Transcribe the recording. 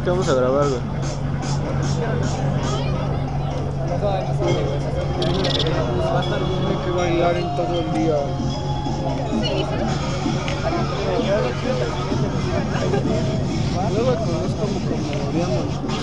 que vamos a grabar, güey. Va a estar tiene que bailar en todo el día. Luego conozco como coreano.